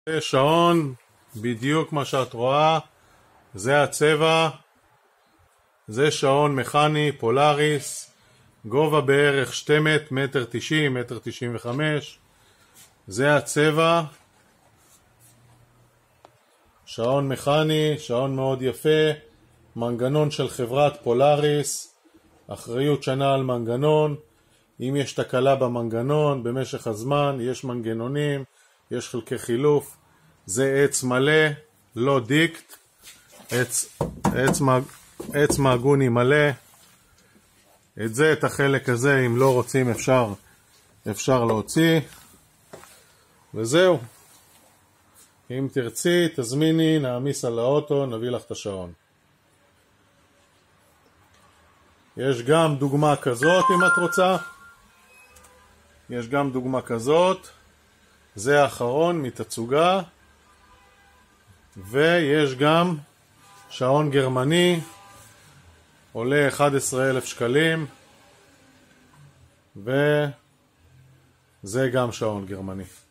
זה שעון, בדיוק מה שאת רואה, זה הצבע, זה שעון מכני, פולאריס, גובה בערך 2 מטר 90, מטר 95, זה הצבע, שעון מכני, שעון מאוד יפה, מנגנון של חברת פולאריס, אחריות שנה על מנגנון, אם יש תקלה במנגנון, במשך הזמן, יש מנגנונים, יש חלקי חילוף, זה עץ מלא, לא דיקט, עץ מעגוני מלא, את החלק הזה, אם לא רוצים אפשר להוציא, וזהו. אם תרצי, תזמיני, נעמיס על האוטו, נביא לך את השעון. יש גם דוגמה כזאת אם את רוצה, יש גם דוגמה כזאת, זה האחרון מתצוגה, ויש גם שעון גרמני, עולה 11,000 שקלים, וזה גם שעון גרמני.